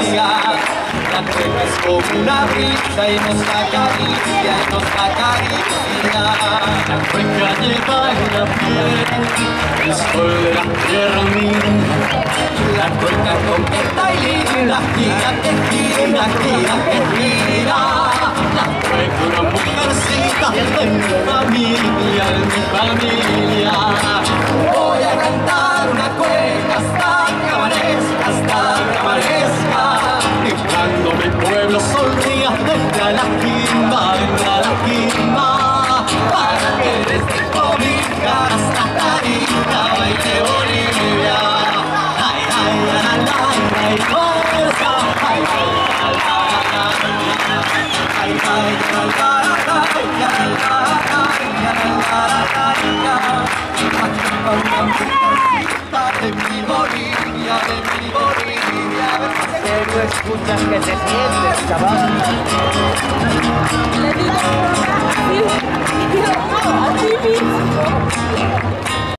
amiga. La cueca es como una brisa y nos acaricia, y nos acaricia. La cueca lleva en la piel el sol de la tierra mía. La cueca coqueta y linda, gira que gira, gira que gira. La cueca una mujercita de mi familia, de mi familia. Voy a cantar una cueca hasta que amanezca, hasta que amanezca. Cuando mi pueblo sonría, entra la quimba, para que desde Cobija hasta Tarija baile Bolivia. ay, ay, ay, ay, ay, fuerza, ay, de mi Bolivia, de mi Bolivia. ¿En serio escuchas que te sientes, chaval?